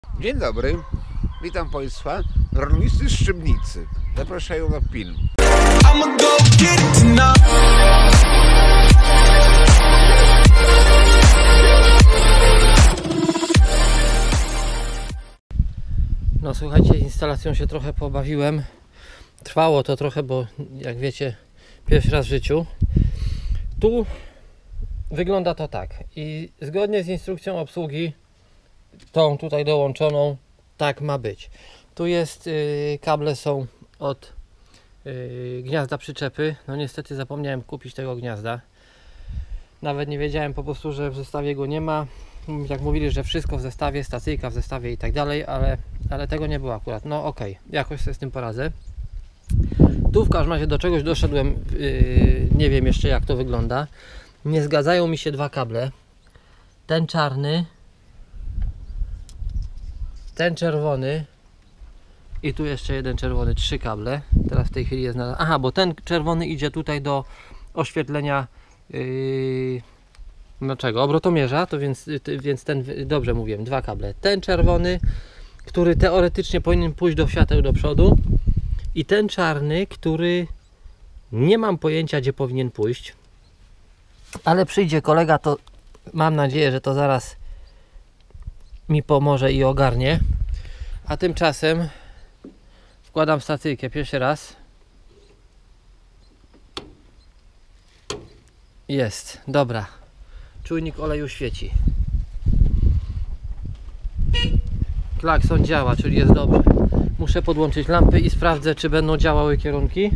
Dzień dobry, witam Państwa. Rolnicy z Szybnicy zapraszają na film. No słuchajcie, instalacją się trochę pobawiłem. Trwało to trochę, bo jak wiecie, pierwszy raz w życiu. Tu wygląda to tak i zgodnie z instrukcją obsługi, tą tutaj dołączoną, tak ma być. Tu jest, kable są od gniazda przyczepy. No niestety zapomniałem kupić tego gniazda. Nawet nie wiedziałem po prostu, że w zestawie go nie ma. Jak mówili, że wszystko w zestawie, stacyjka w zestawie i tak dalej, ale tego nie było akurat. No okej, jakoś sobie z tym poradzę. Tu w każdym razie do czegoś doszedłem, nie wiem jeszcze jak to wygląda. Nie zgadzają mi się dwa kable. Ten czarny, ten czerwony i tu jeszcze jeden czerwony, trzy kable. Teraz w tej chwili jest na... Aha, bo ten czerwony idzie tutaj do oświetlenia no czego? Obrotomierza, to więc ten, dobrze mówiłem, dwa kable. Ten czerwony, który teoretycznie powinien pójść do świateł do przodu, i ten czarny, który nie mam pojęcia gdzie powinien pójść, ale przyjdzie kolega, to mam nadzieję, że to zaraz mi pomoże i ogarnie. A tymczasem wkładam stacyjkę pierwszy raz. Jest, dobra. Czujnik oleju świeci. Klakson działa, czyli jest dobrze. Muszę podłączyć lampy i sprawdzę, czy będą działały kierunki.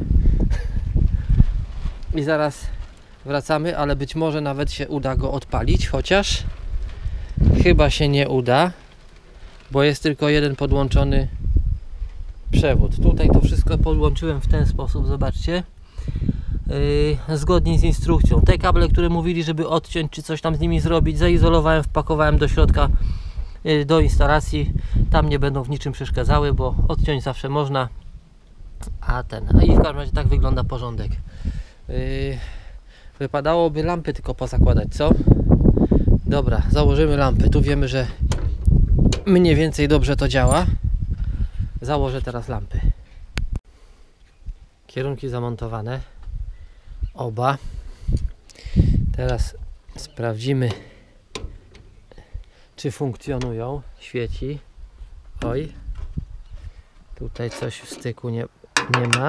I zaraz wracamy, ale być może nawet się uda go odpalić, chociaż chyba się nie uda, bo jest tylko jeden podłączony przewód. Tutaj to wszystko podłączyłem w ten sposób, zobaczcie. Zgodnie z instrukcją. Te kable, które mówili, żeby odciąć, czy coś tam z nimi zrobić, zaizolowałem, wpakowałem do środka, do instalacji. Tam nie będą w niczym przeszkadzały, bo odciąć zawsze można. I w każdym razie tak wygląda porządek. Wypadałoby lampy tylko pozakładać, co? Dobra, założymy lampy. Tu wiemy, że mniej więcej dobrze to działa. Założę teraz lampy. Kierunki zamontowane. Oba. Teraz sprawdzimy, czy funkcjonują. Świeci. Oj. Tutaj coś w styku nie ma.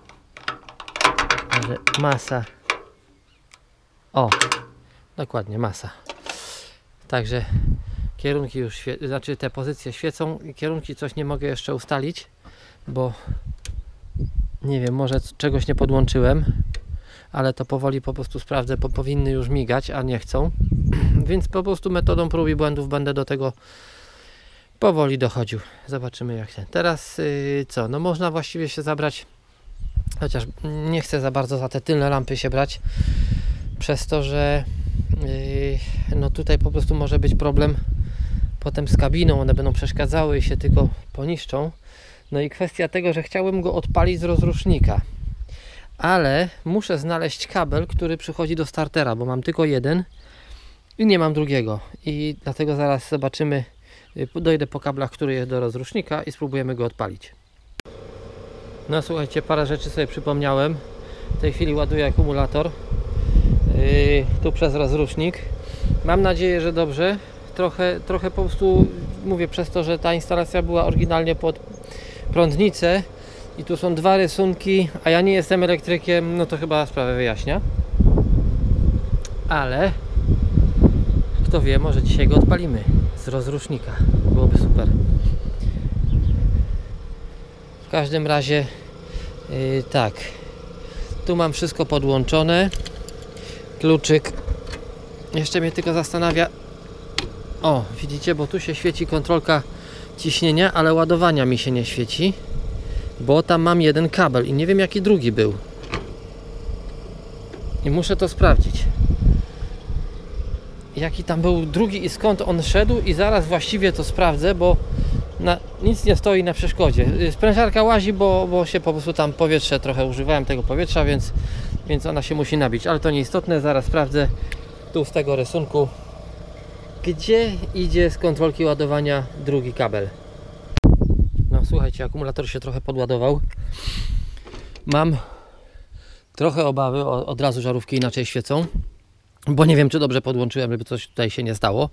Może masa. O. Dokładnie, masa. Także kierunki już świecą, znaczy te pozycje świecą. Kierunki coś nie mogę jeszcze ustalić, bo nie wiem, może czegoś nie podłączyłem, ale to powoli po prostu sprawdzę, bo powinny już migać, a nie chcą. Więc po prostu metodą prób i błędów będę do tego powoli dochodził. Zobaczymy jak ten. Teraz co? No można właściwie się zabrać, chociaż nie chcę za bardzo za te tylne lampy się brać, przez to, że no tutaj po prostu może być problem potem z kabiną, one będą przeszkadzały i się tylko poniszczą. No i kwestia tego, że chciałbym go odpalić z rozrusznika, ale muszę znaleźć kabel, który przychodzi do startera, bo mam tylko jeden i nie mam drugiego, i dlatego zaraz zobaczymy, dojdę po kablach, który jest do rozrusznika i spróbujemy go odpalić. No słuchajcie, parę rzeczy sobie przypomniałem. W tej chwili ładuję akumulator tu przez rozrusznik. Mam nadzieję, że dobrze. Trochę po prostu mówię, przez to, że ta instalacja była oryginalnie pod prądnicę i tu są dwa rysunki, a ja nie jestem elektrykiem, no to chyba sprawę wyjaśnia. Ale kto wie, może dzisiaj go odpalimy z rozrusznika. Byłoby super. W każdym razie tak. Tu mam wszystko podłączone. Kluczyk. Jeszcze mnie tylko zastanawia. O, widzicie, bo tu się świeci kontrolka ciśnienia, ale ładowania mi się nie świeci, bo tam mam jeden kabel i nie wiem jaki drugi był. I muszę to sprawdzić. Jaki tam był drugi i skąd on szedł, i zaraz właściwie to sprawdzę, bo nic nie stoi na przeszkodzie. Sprężarka łazi, bo się po prostu tam powietrze, trochę używałem tego powietrza, więc ona się musi nabić, ale to nieistotne, zaraz sprawdzę tu z tego rysunku, Gdzie idzie z kontrolki ładowania drugi kabel? No słuchajcie, akumulator się trochę podładował. Mam trochę obawy, od razu żarówki inaczej świecą, bo nie wiem, czy dobrze podłączyłem, żeby coś tutaj się nie stało.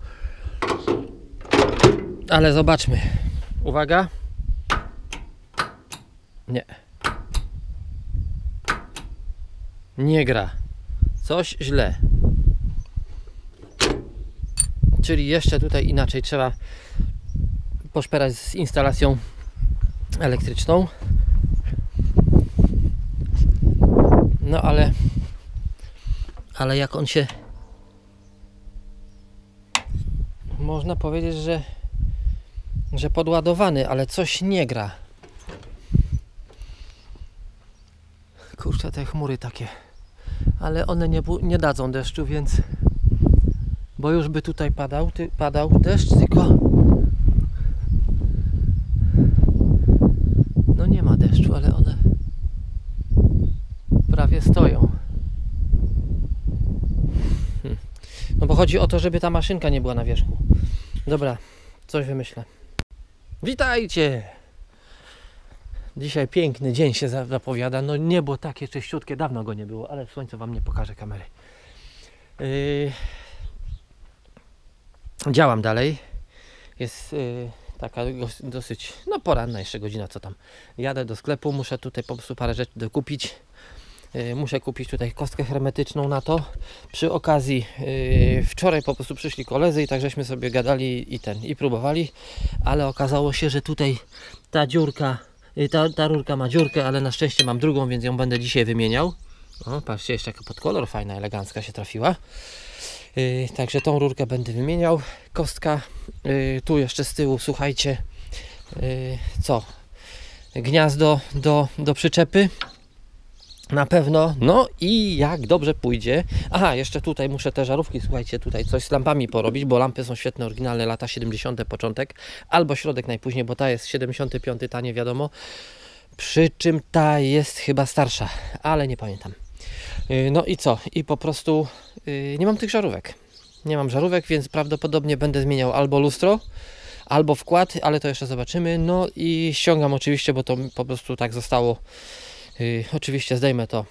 Ale zobaczmy. Uwaga. Nie. Nie gra. Coś źle. Czyli jeszcze tutaj inaczej trzeba poszperać z instalacją elektryczną. No ale jak on się, można powiedzieć, że podładowany, ale coś nie gra. Kurczę, te chmury takie, ale one nie dadzą deszczu, więc, bo już by tutaj padał deszcz, tylko no nie ma deszczu, ale one prawie stoją. No bo chodzi o to, żeby ta maszynka nie była na wierzchu. Dobra, coś wymyślę. Witajcie! Dzisiaj piękny dzień się zapowiada. No niebo takie czyściutkie, dawno go nie było, ale słońce wam nie pokaże kamery. Działam dalej. Jest taka dosyć, no poranna jeszcze godzina, co tam. Jadę do sklepu, muszę tutaj po prostu parę rzeczy dokupić. Muszę kupić tutaj kostkę hermetyczną na to. Przy okazji wczoraj po prostu przyszli koledzy i tak żeśmy sobie gadali i próbowali, ale okazało się, że tutaj ta dziurka, ta rurka ma dziurkę, ale na szczęście mam drugą, więc ją będę dzisiaj wymieniał. O, patrzcie, jeszcze jaka pod kolor fajna, elegancka się trafiła. Także tą rurkę będę wymieniał. Kostka tu jeszcze z tyłu, słuchajcie, co? Gniazdo do przyczepy. Na pewno, no i jak dobrze pójdzie. Aha, jeszcze tutaj muszę te żarówki, słuchajcie, tutaj coś z lampami porobić, bo lampy są świetne, oryginalne, lata 70. początek, albo środek najpóźniej, bo ta jest 75, ta nie wiadomo. Przy czym ta jest chyba starsza, ale nie pamiętam. No i co? I po prostu nie mam tych żarówek. Nie mam żarówek, więc prawdopodobnie będę zmieniał albo lustro, albo wkład, ale to jeszcze zobaczymy. No i ściągam oczywiście, bo to po prostu tak zostało. Oczywiście zdejmę to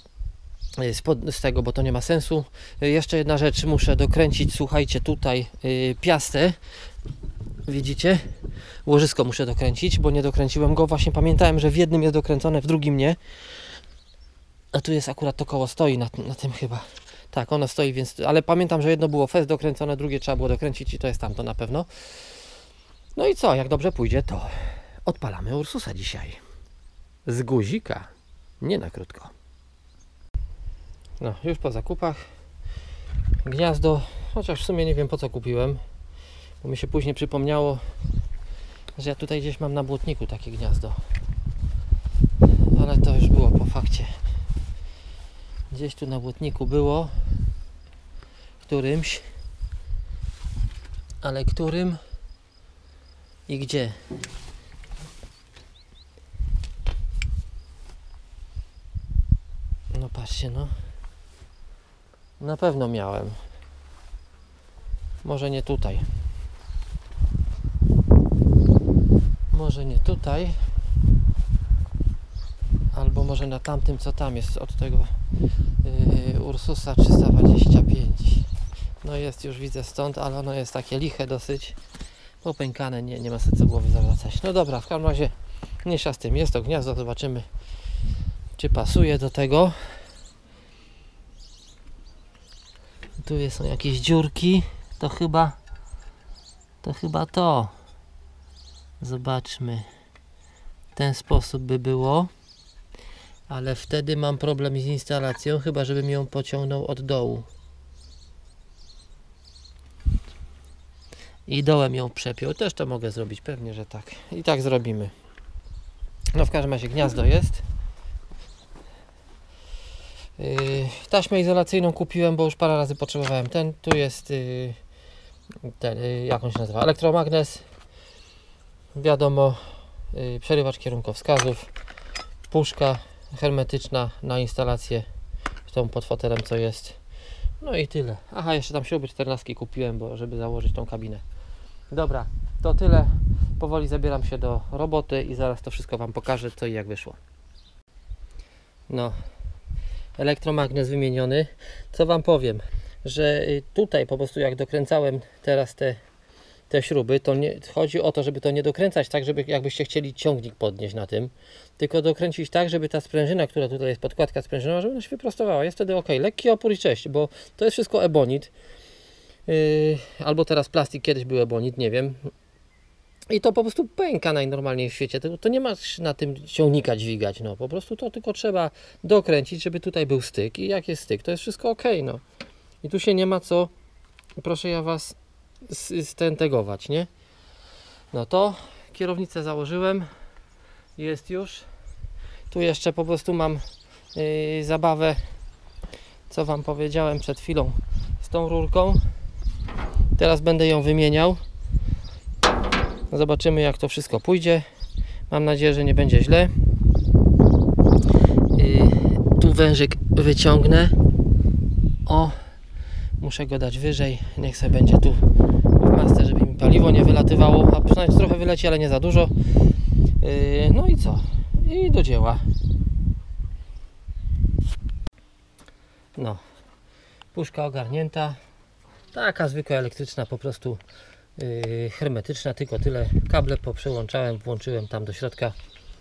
z tego, bo to nie ma sensu. Jeszcze jedna rzecz, muszę dokręcić, słuchajcie, tutaj piastę. Widzicie? Łożysko muszę dokręcić, bo nie dokręciłem go. Właśnie pamiętałem, że w jednym jest dokręcone, w drugim nie. A tu jest akurat to koło, stoi na tym chyba. Tak, ono stoi, więc... Ale pamiętam, że jedno było fest dokręcone, drugie trzeba było dokręcić i to jest tamto na pewno. No i co? Jak dobrze pójdzie, to odpalamy Ursusa dzisiaj. Z guzika. Nie na krótko. No, już po zakupach. Gniazdo, chociaż w sumie nie wiem po co kupiłem, bo mi się później przypomniało, że ja tutaj gdzieś mam na błotniku takie gniazdo. Ale to już było po fakcie. Gdzieś tu na błotniku było. Którymś. Ale którym? I gdzie? No patrzcie, no. Na pewno miałem. Może nie tutaj. Może nie tutaj. Albo może na tamtym, co tam jest od tego Ursusa 325. No jest, już widzę stąd, ale ono jest takie liche dosyć. Popękane, nie ma sensu głowy zawracać. No dobra, w każdym razie mniejsza z tym. Jest to gniazdo, zobaczymy, czy pasuje do tego. Tu są jakieś dziurki. To chyba to. Zobaczmy. W ten sposób by było. Ale wtedy mam problem z instalacją, chyba żebym ją pociągnął od dołu. I dołem ją przepiął. Też to mogę zrobić, pewnie, że tak. I tak zrobimy. No w każdym razie gniazdo jest. Taśmę izolacyjną kupiłem, bo już parę razy potrzebowałem. Tu jest jak on się nazywa? Elektromagnes. Wiadomo, przerywacz kierunkowskazów, puszka hermetyczna na instalację, tą pod fotelem co jest. No i tyle. Aha, jeszcze tam śruby 14 kupiłem, bo żeby założyć tą kabinę. Dobra, to tyle. Powoli zabieram się do roboty i zaraz to wszystko Wam pokażę, co i jak wyszło. No, elektromagnes wymieniony. Co Wam powiem, że tutaj po prostu jak dokręcałem teraz te śruby, to nie chodzi o to, żeby to nie dokręcać tak, żeby jakbyście chcieli ciągnik podnieść na tym, tylko dokręcić tak, żeby ta sprężyna, która tutaj jest, podkładka sprężynowa, żeby ona się wyprostowała. Jest wtedy ok. Lekki opór i cześć, bo to jest wszystko ebonit. Albo teraz plastik, kiedyś był ebonit, nie wiem. I to po prostu pęka najnormalniej w świecie. To nie masz na tym ciągnika dźwigać. No, po prostu to tylko trzeba dokręcić, żeby tutaj był styk. I jak jest styk, to jest wszystko ok. No. I tu się nie ma co, proszę ja Was, stentegować, nie? No to kierownicę założyłem. Jest już. Tu jeszcze po prostu mam zabawę, co Wam powiedziałem przed chwilą, z tą rurką. Teraz będę ją wymieniał. Zobaczymy, jak to wszystko pójdzie. Mam nadzieję, że nie będzie źle. Tu wężyk wyciągnę. O, muszę go dać wyżej. Niech sobie będzie tu w masce, żeby mi paliwo nie wylatywało. A przynajmniej trochę wyleci, ale nie za dużo. No i co? I do dzieła. No, puszka ogarnięta. Taka zwykła elektryczna, po prostu hermetyczna, tylko tyle. Kable poprzełączałem, włączyłem tam do środka.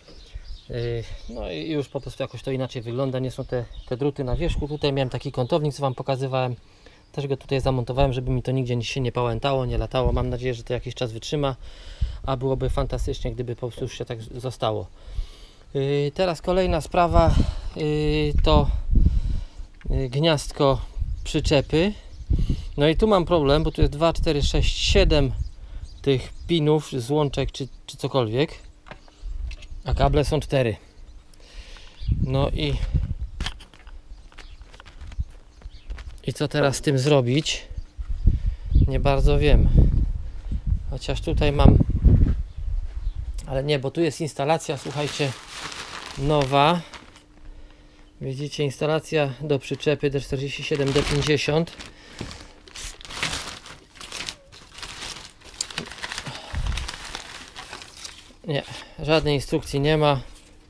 No i już po prostu jakoś to inaczej wygląda. Nie są te druty na wierzchu. Tutaj miałem taki kątownik, co Wam pokazywałem. Też go tutaj zamontowałem, żeby mi to nigdzie się nie pałętało, nie latało. Mam nadzieję, że to jakiś czas wytrzyma, a byłoby fantastycznie, gdyby po prostu już się tak zostało. Teraz kolejna sprawa to gniazdko przyczepy. No i tu mam problem, bo tu jest 2, 4, 6, 7 tych pinów, złączek czy cokolwiek, a kable są 4. No i co teraz z tym zrobić? Nie bardzo wiem. Chociaż tutaj mam, ale nie, bo tu jest instalacja, słuchajcie, nowa. Widzicie, instalacja do przyczepy D47, D50. Nie, żadnej instrukcji nie ma.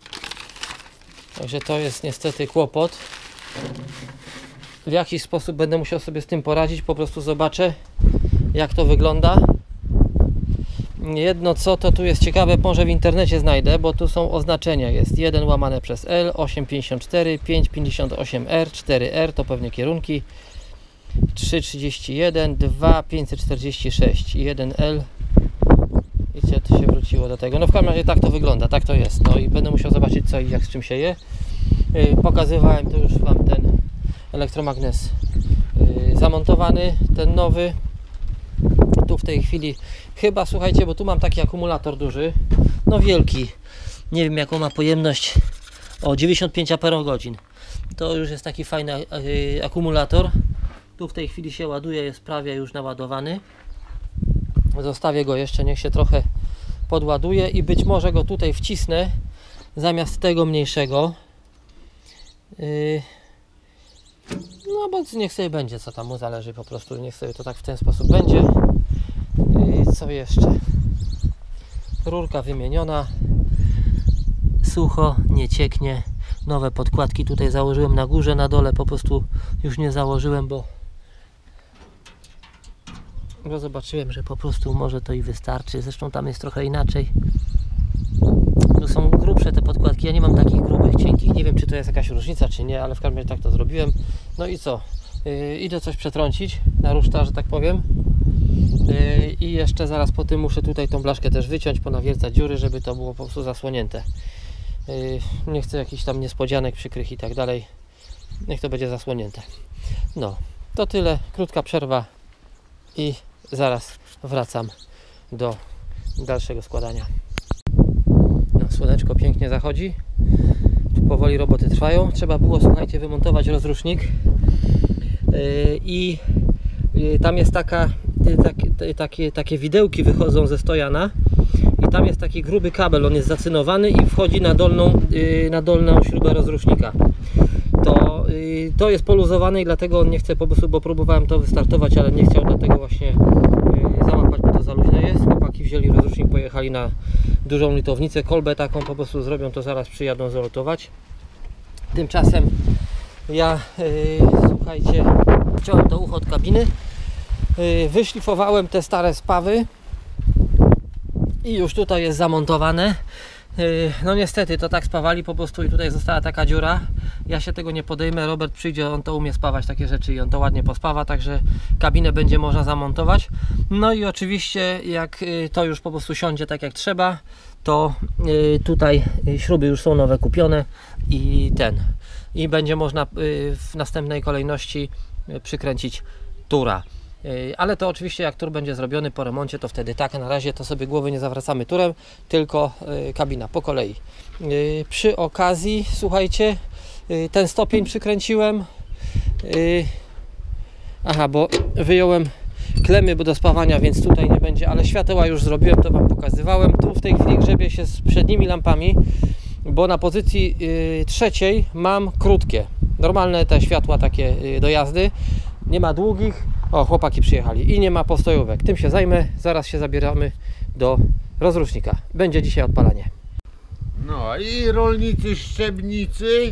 Także to jest niestety kłopot. W jakiś sposób będę musiał sobie z tym poradzić. Po prostu zobaczę, jak to wygląda. Jedno co, to tu jest ciekawe, może w internecie znajdę, bo tu są oznaczenia. Jest 1 łamane przez L, 8,54, 5,58R, 4R, to pewnie kierunki, 3,31, 2, 546 i 1L. Widzicie, to się wróciło do tego. No w każdym razie tak to wygląda, tak to jest. No i będę musiał zobaczyć, co i jak z czym się je. Pokazywałem tu już Wam ten elektromagnes zamontowany, ten nowy. Tu w tej chwili chyba, słuchajcie, bo tu mam taki akumulator duży, no wielki, nie wiem jaką ma pojemność, o 95 Ah. To już jest taki fajny akumulator. Tu w tej chwili się ładuje, jest prawie już naładowany. Zostawię go jeszcze, niech się trochę podładuje i być może go tutaj wcisnę zamiast tego mniejszego. No bo niech sobie będzie, co tam mu zależy, po prostu niech sobie to tak w ten sposób będzie. Co jeszcze? Rurka wymieniona, sucho, nie cieknie. Nowe podkładki tutaj założyłem na górze, na dole po prostu już nie założyłem, bo zobaczyłem, że po prostu może to i wystarczy. Zresztą tam jest trochę inaczej. Tu są grubsze te podkładki, ja nie mam takich grubych, cienkich. Nie wiem, czy to jest jakaś różnica, czy nie, ale w każdym razie tak to zrobiłem. No i co? Idę coś przetrącić na ruszta, że tak powiem. I jeszcze zaraz po tym muszę tutaj tą blaszkę też wyciąć, ponawiercać dziury, żeby to było po prostu zasłonięte. Nie chcę jakichś tam niespodzianek przykrych i tak dalej. Niech to będzie zasłonięte. No, to tyle. Krótka przerwa i zaraz wracam do dalszego składania. No, słoneczko pięknie zachodzi. Tu powoli roboty trwają. Trzeba było, słuchajcie, wymontować rozrusznik. I tam jest takie widełki wychodzą ze stojana i tam jest taki gruby kabel, on jest zacynowany i wchodzi na dolną śrubę rozrusznika. To To jest poluzowane i dlatego on nie chce po prostu, bo próbowałem to wystartować, ale nie chciał, dlatego właśnie załapać, bo to za luźne jest. Chłopaki wzięli rozrusznik, pojechali na dużą lutownicę, kolbę taką po prostu zrobią, to zaraz przyjadą zalotować. Tymczasem ja, słuchajcie, wciąłem to ucho od kabiny, wyszlifowałem te stare spawy i już tutaj jest zamontowane. No niestety to tak spawali po prostu i tutaj została taka dziura. Ja się tego nie podejmę, Robert przyjdzie, on to umie spawać takie rzeczy i on to ładnie pospawa, także kabinę będzie można zamontować. No i oczywiście jak to już po prostu siądzie tak jak trzeba, to tutaj śruby już są nowe kupione i będzie można w następnej kolejności przykręcić tura. Ale to oczywiście jak tur będzie zrobiony po remoncie, to wtedy tak. Na razie to sobie głowy nie zawracamy turem, tylko kabina po kolei. Przy okazji, słuchajcie, ten stopień przykręciłem. Aha, bo wyjąłem klemy do spawania, więc tutaj nie będzie, ale świateła już zrobiłem, to Wam pokazywałem. Tu w tej chwili grzebię się z przednimi lampami, bo na pozycji trzeciej mam krótkie, normalne te światła takie do jazdy. Nie ma długich. O, chłopaki przyjechali i nie ma postojówek. Tym się zajmę. Zaraz się zabieramy do rozrusznika. Będzie dzisiaj odpalanie. No i rolnicy Szczebnicy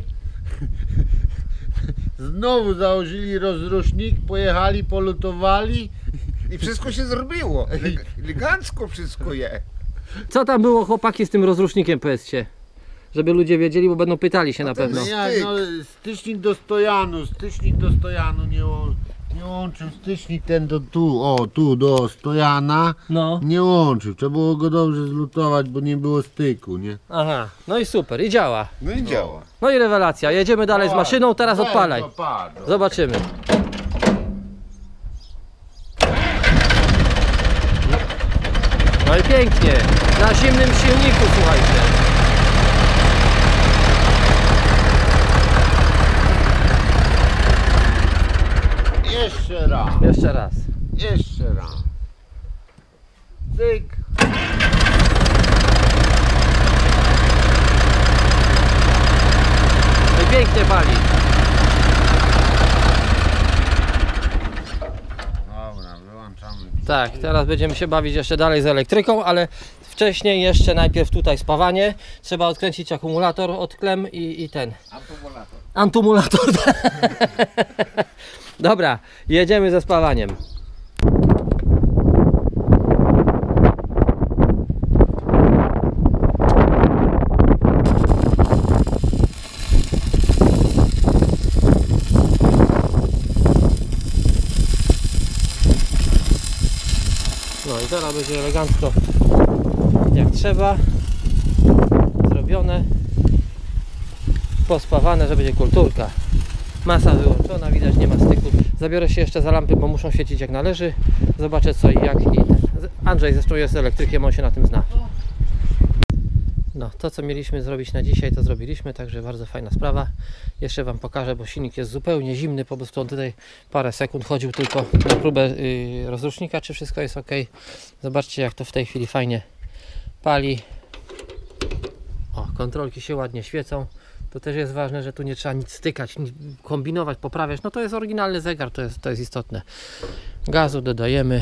znowu założyli rozrusznik, pojechali, polutowali i wszystko się zrobiło. Elegancko wszystko je. Co tam było, chłopaki, z tym rozrusznikiem, powiedzcie? Żeby ludzie wiedzieli, bo będą pytali się na to pewno. jest- No, stycznik do stojanu nie łączył, stycznik ten do tu do stojana No. nie łączył, trzeba było go dobrze zlutować, bo nie było styku, nie? Aha, no i super, i działa. No i działa. No i rewelacja. Jedziemy dalej z maszyną, teraz Weź odpalaj. to, patrz. Zobaczymy. No i pięknie. Na zimnym silniku, słuchajcie. Jeszcze raz, Jeszcze raz. jeszcze raz. Cyk. No i pięknie pali. Dobra, wyłączamy. Tak, teraz będziemy się bawić jeszcze dalej z elektryką, ale wcześniej jeszcze najpierw tutaj spawanie. Trzeba odkręcić akumulator od klem i ten. Antumulator. Dobra, jedziemy ze spawaniem. No i teraz będzie elegancko jak trzeba zrobione, pospawane, że będzie kulturka. Masa wyłączona, widać, nie ma styku. Zabiorę się jeszcze za lampy, bo muszą świecić jak należy. Zobaczę co i jak. I Andrzej zresztą jest elektrykiem, on się na tym zna. No, to co mieliśmy zrobić na dzisiaj, to zrobiliśmy, także bardzo fajna sprawa. Jeszcze Wam pokażę, bo silnik jest zupełnie zimny, po prostu on tutaj parę sekund chodził tylko na próbę rozrusznika, czy wszystko jest ok. Zobaczcie, jak to w tej chwili fajnie pali. O, kontrolki się ładnie świecą. To też jest ważne, że tu nie trzeba nic stykać, nic kombinować, poprawiać. No to jest oryginalny zegar, to jest istotne. Gazu dodajemy.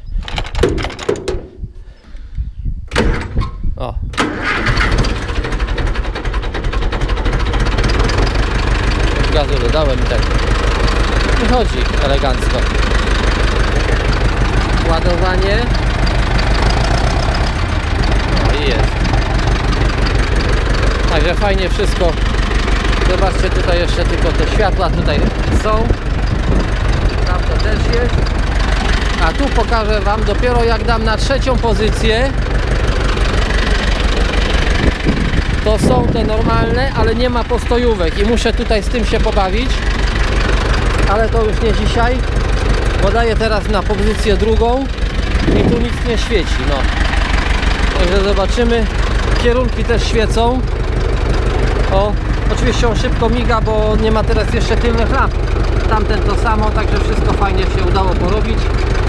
O. Gazu dodałem i tak. I chodzi elegancko. Ładowanie. No i jest. Także fajnie wszystko. Zobaczcie, tutaj jeszcze tylko te światła tutaj są. Tam to też jest. A tu pokażę Wam dopiero jak dam na trzecią pozycję. To są te normalne, ale nie ma postojówek i muszę tutaj z tym się pobawić. Ale to już nie dzisiaj. Podaję teraz na pozycję drugą i tu nic nie świeci. No. Także zobaczymy. Kierunki też świecą. O, oczywiście on szybko miga, bo nie ma teraz jeszcze tylnych lamp. Tamten to samo, także wszystko fajnie się udało porobić.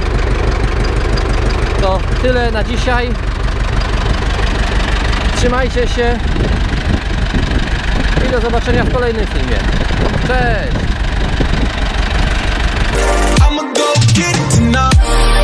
To tyle na dzisiaj. Trzymajcie się i do zobaczenia w kolejnym filmie. Cześć! I'ma go get it tonight.